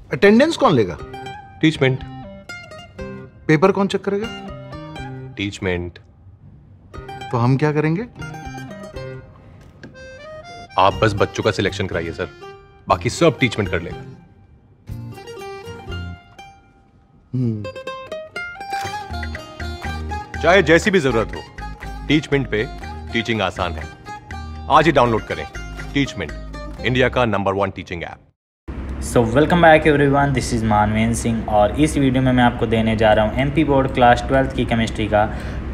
Attendance कौन लेगा? Teachmint. Paper कौन चेक करेगा? टीचमेंट। तो हम क्या करेंगे? आप बस बच्चों का सिलेक्शन कराइए सर, बाकी सब टीचमेंट कर लेगा। चाहे जैसी भी जरूरत हो, टीचमेंट पे टीचिंग आसान है। आज ही डाउनलोड करें टीचमेंट, इंडिया का number 1 teaching app. So welcome back everyone, this is Manvendra Singh और इस वीडियो में मैं आपको देने जा रहा हूँ एमपी बोर्ड क्लास 12th की केमिस्ट्री का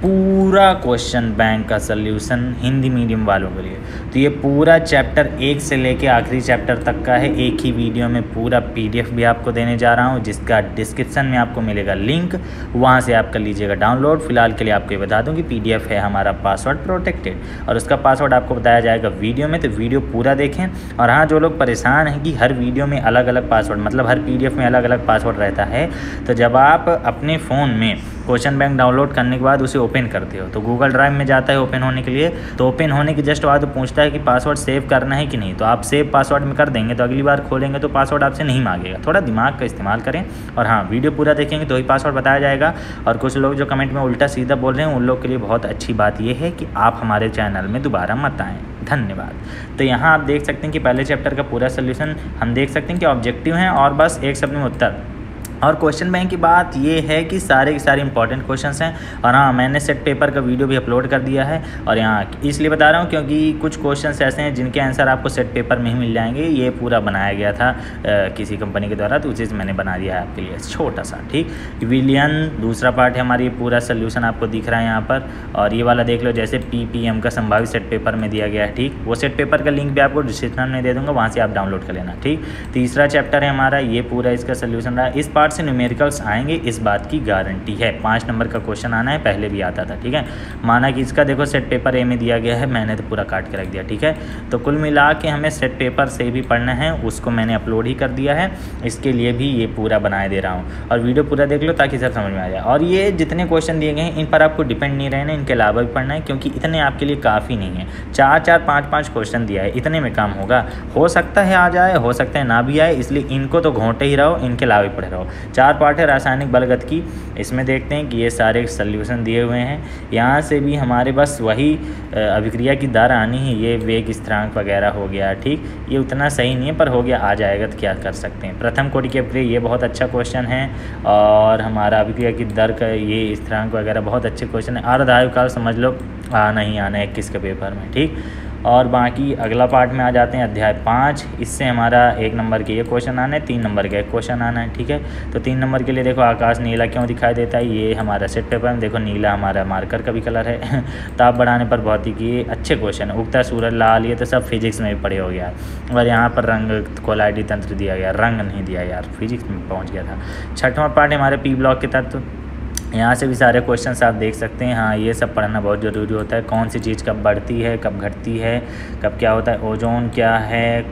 पूरा क्वेश्चन बैंक का सल्यूशन हिंदी मीडियम वालों के लिए। तो ये पूरा चैप्टर 1 से लेके आखिरी चैप्टर तक का है, एक ही वीडियो में पूरा पीडीएफ भी आपको देने जा रहा हूँ, जिसका डिस्क्रिप्शन में आपको मिलेगा लिंक, वहाँ से आप कर लीजिएगा डाउनलोड। फिलहाल के लिए आपको ये बता दूँ कि पीडीएफ है हमारा पासवर्ड प्रोटेक्टेड और उसका पासवर्ड आपको बताया जाएगा वीडियो में, तो वीडियो पूरा देखें। और हाँ, जो लोग परेशान हैं कि हर वीडियो में अलग अलग पासवर्ड, मतलब हर पीडीएफ में अलग अलग पासवर्ड रहता है, तो जब आप अपने फ़ोन में क्वेश्चन बैंक डाउनलोड करने के बाद उसे ओपन करते हो तो गूगल ड्राइव में जाता है ओपन होने के लिए, तो ओपन होने के जस्ट बाद पूछता है कि पासवर्ड सेव करना है कि नहीं, तो आप सेव पासवर्ड में कर देंगे तो अगली बार खोलेंगे तो पासवर्ड आपसे नहीं मांगेगा। थोड़ा दिमाग का इस्तेमाल करें और हाँ, वीडियो पूरा देखेंगे तो ही पासवर्ड बताया जाएगा। और कुछ लोग जो कमेंट में उल्टा सीधा बोल रहे हैं उन लोग के लिए बहुत अच्छी बात यह है कि आप हमारे चैनल में दोबारा मत आएँ, धन्यवाद। तो यहाँ आप देख सकते हैं कि पहले चैप्टर का पूरा सोल्यूशन हम देख सकते हैं कि ऑब्जेक्टिव हैं और बस एक शब्द में उत्तर। और क्वेश्चन बैंक की बात ये है कि सारे के सारे इंपॉर्टेंट क्वेश्चंस हैं। और हाँ, मैंने सेट पेपर का वीडियो भी अपलोड कर दिया है और यहाँ इसलिए बता रहा हूँ क्योंकि कुछ क्वेश्चंस ऐसे हैं जिनके आंसर आपको सेट पेपर में ही मिल जाएंगे। ये पूरा बनाया गया था किसी कंपनी के द्वारा, तो उसी से मैंने बना दिया है आपके लिए छोटा सा, ठीक। विलियन दूसरा पार्ट है हमारी, पूरा सोल्यूशन आपको दिख रहा है यहाँ पर। और ये वाला देख लो, जैसे PPM का संभावित सेट पेपर में दिया गया है, ठीक। वो सेट पेपर का लिंक भी आपको डिस्क्रिप्शन में दे दूँगा, वहाँ से आप डाउनलोड कर लेना, ठीक। तीसरा चैप्टर है हमारा, ये पूरा इसका सोल्यूशन रहा। इस पार्ट से न्यूमेरिकल्स आएंगे, इस बात की गारंटी है। 5 नंबर का क्वेश्चन आना है, पहले भी आता था, ठीक है। माना कि इसका देखो सेट पेपर ए में दिया गया है, मैंने तो पूरा काट के रख दिया, ठीक है। तो कुल मिला के हमें सेट पेपर से भी पढ़ना है, उसको मैंने अपलोड ही कर दिया है, इसके लिए भी ये पूरा बनाए दे रहा हूँ। और वीडियो पूरा देख लो ताकि सब समझ में आ जाए। और ये जितने क्वेश्चन दिए गए हैं इन पर आपको डिपेंड नहीं रहना, इनके अलावा भी पढ़ना है, क्योंकि इतने आपके लिए काफ़ी नहीं है। 4-4, 5-5 क्वेश्चन दिया है, इतने में काम होगा। हो सकता है आ जाए, हो सकता है ना भी आए, इसलिए इनको तो घोंटे ही रहो, इनके अलावा भी पढ़े रहो। 4 पार्ट है रासायनिक बलगत की, इसमें देखते हैं कि ये सारे सल्यूशन दिए हुए हैं। यहाँ से भी हमारे बस वही अभिक्रिया की दर आनी है, ये वेग स्थिरांक वगैरह हो गया, ठीक। ये उतना सही नहीं है पर हो गया, आ जाएगा तो क्या कर सकते हैं। प्रथम कोटि की अभिक्रिया, ये बहुत अच्छा क्वेश्चन है। और हमारा अभिक्रिया की दर का ये स्थिरांक वगैरह बहुत अच्छे क्वेश्चन है। अर्धआयुकाल समझ लो आना ही आना है 21 के पेपर में, ठीक। और बाकी अगला पार्ट में आ जाते हैं अध्याय 5, इससे हमारा 1 नंबर के ये क्वेश्चन आना है, 3 नंबर का एक क्वेश्चन आना है, ठीक है। तो 3 नंबर के लिए देखो, आकाश नीला क्यों दिखाई देता है, ये हमारा सेट पेपर में देखो नीला हमारा मार्कर का भी कलर है। ताप बढ़ाने पर भौतिकी, ये अच्छे क्वेश्चन है। उगता सूरज लाल, ये तो सब फिजिक्स में भी पढ़े हो गया। और यहाँ पर रंग कोलाइडी तंत्र दिया गया, रंग नहीं दिया यार, फिजिक्स में पहुँच गया था। 6वां पार्ट है हमारे पी ब्लॉक के तत्व, यहाँ से भी सारे क्वेश्चंस आप देख सकते हैं। हाँ, ये सब पढ़ना बहुत ज़रूरी होता है, कौन सी चीज़ कब बढ़ती है, कब घटती है, कब क्या होता है, ओजोन क्या है,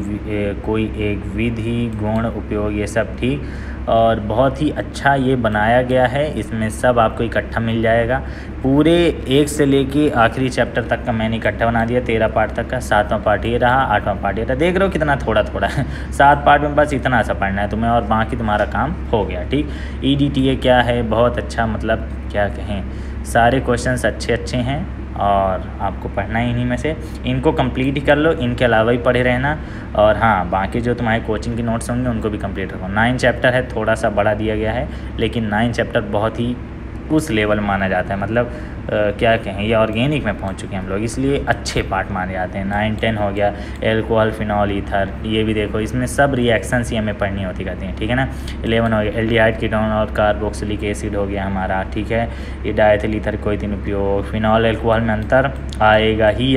कोई एक विधि गुण उपयोग, ये सब, ठीक। और बहुत ही अच्छा ये बनाया गया है, इसमें सब आपको इकट्ठा मिल जाएगा। पूरे 1 से लेके आखिरी चैप्टर तक का मैंने इकट्ठा बना दिया, 13 पार्ट तक का। 7वां पार्ट ये रहा, 8वां पार्ट ये रहा, देख रहे हो कितना थोड़ा थोड़ा है। 7 पार्ट में बस इतना सा पढ़ना है तुम्हें और बाकी तुम्हारा काम हो गया, ठीक। EDTA क्या है, बहुत अच्छा, मतलब क्या कहें, सारे क्वेश्चंस अच्छे हैं और आपको पढ़ना ही इन्हीं में से। इनको कंप्लीट ही कर लो, इनके अलावा ही पढ़े रहना। और हाँ, बाकी जो तुम्हारे कोचिंग के नोट्स होंगे उनको भी कंप्लीट रखो। 9 चैप्टर है, थोड़ा सा बड़ा दिया गया है, लेकिन 9 चैप्टर बहुत ही उस लेवल माना जाता है, मतलब क्या कहें, ये ऑर्गेनिक में पहुंच चुके हैं हम लोग, इसलिए अच्छे पार्ट माने जाते हैं। 9, 10 हो गया, एल्कोहल, फिनॉल, ईथर, ये भी देखो, इसमें सब रिएक्शंस ही हमें पढ़नी होती कहती हैं, ठीक है ना। 11 हो गया, एल्डिहाइड कीटोन और कार्बोक्सिलिक एसिड हो गया हमारा, ठीक है। ये डायथिल ईथर कोई तीन उपयोग, फिनॉल एल्कोहल में अंतर आएगा ही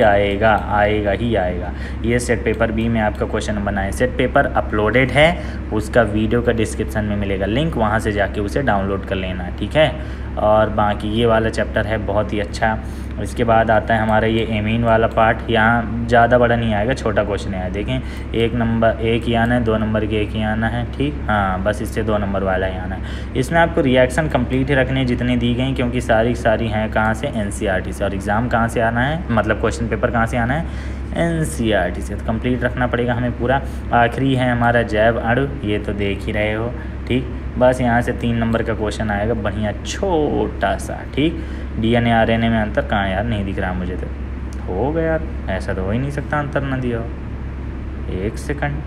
आएगा। ये सेट पेपर बी में आपका क्वेश्चन बनाए, सेट पेपर अपलोडेड है, उसका वीडियो का डिस्क्रिप्शन में मिलेगा लिंक, वहाँ से जाके उसे डाउनलोड कर लेना, ठीक है। और बाकी ये वाला चैप्टर है बहुत ही अच्छा। इसके बाद आता है हमारा ये एमीन वाला पार्ट, यहाँ ज़्यादा बड़ा नहीं आएगा, छोटा क्वेश्चन है, देखें 1 नंबर 1 ही आना है, 2 नंबर के 1 ही आना है, ठीक। हाँ, बस इससे 2 नंबर वाला ही आना है। इसमें आपको रिएक्शन कंप्लीट ही रखने जितनी दी गई, क्योंकि सारी हैं कहाँ से, NCERT से। और एग्ज़ाम कहाँ से आना है, मतलब क्वेश्चन पेपर कहाँ से आना है, NCERT से। तो कंप्लीट रखना पड़ेगा हमें पूरा। आखिरी है हमारा जैव अणु, ये तो देख ही रहे हो, ठीक। बस यहाँ से 3 नंबर का क्वेश्चन आएगा, बढ़िया छोटा सा, ठीक। DNA RNA में अंतर कहाँ यार, नहीं दिख रहा मुझे तो। हो गया यार, ऐसा तो हो ही नहीं सकता अंतर ना दिया हो। 1 सेकंड,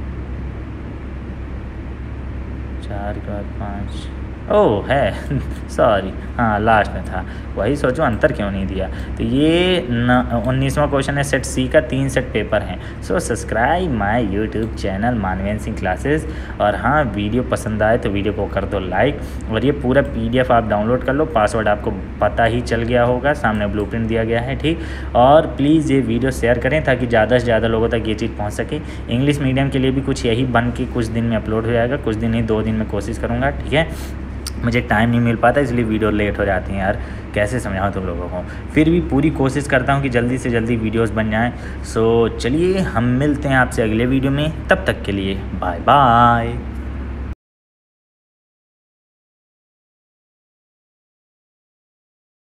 4 के बाद 5, ओह है सॉरी, हाँ लास्ट में था, वही सोचो अंतर क्यों नहीं दिया। तो ये 19वां क्वेश्चन है सेट सी का, 3 सेट पेपर हैं। So subscribe my YouTube channel Manvendra Singh classes. और हाँ, वीडियो पसंद आए तो वीडियो को कर दो लाइक, और ये पूरा PDF आप डाउनलोड कर लो। पासवर्ड आपको पता ही चल गया होगा, सामने ब्लूप्रिंट दिया गया है, ठीक। और प्लीज़ ये वीडियो शेयर करें ताकि ज़्यादा से ज़्यादा लोगों तक ये चीज़ पहुँच सके। इंग्लिश मीडियम के लिए भी कुछ यही बन के कुछ दिन में अपलोड हो जाएगा, कुछ दिन ही, 2 दिन में कोशिश करूँगा, ठीक है। मुझे टाइम नहीं मिल पाता इसलिए वीडियो लेट हो जाती हैं यार, कैसे समझाऊँ तुम लोगों को। फिर भी पूरी कोशिश करता हूँ कि जल्दी से जल्दी वीडियोस बन जाएं। सो चलिए हम मिलते हैं आपसे अगले वीडियो में, तब तक के लिए बाय बाय।